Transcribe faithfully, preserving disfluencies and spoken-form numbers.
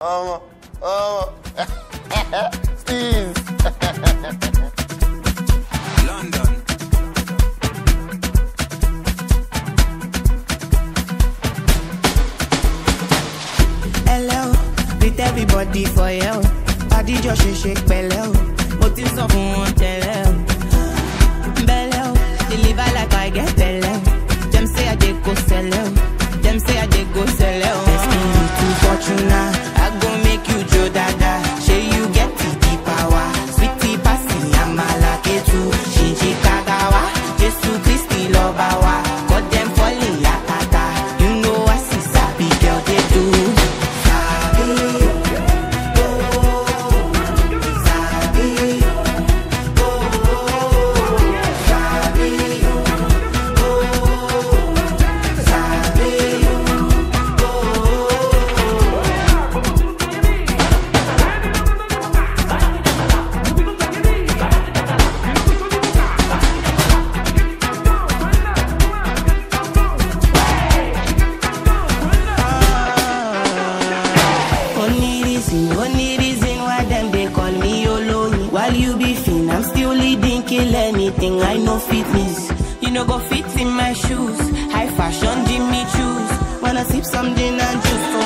Oh, oh, Steve. London. Hello, with everybody for you. Body just shake, shake, bello. What is up, one tell bello. Deliver like I get bello. Them say I did go sell out. Them say I did go sell out. Best me to Fortuna. I go make you Joe Dada. Say you get the deep power. Sweetie passy, I'm a lucky too. Shinji Kagawa. Jesu Christi Lobawa. Got them falling yakata. You know I see sabi girl they do. Sabi, oh, sabi, oh, sabi, oh, sabi, Only reason, only reason why them they call me Oloni. While you be fin, I'm still leading, kill anything. I know fitness, you know go fit in my shoes. High fashion, Jimmy choose. Wanna sip some gin and juice.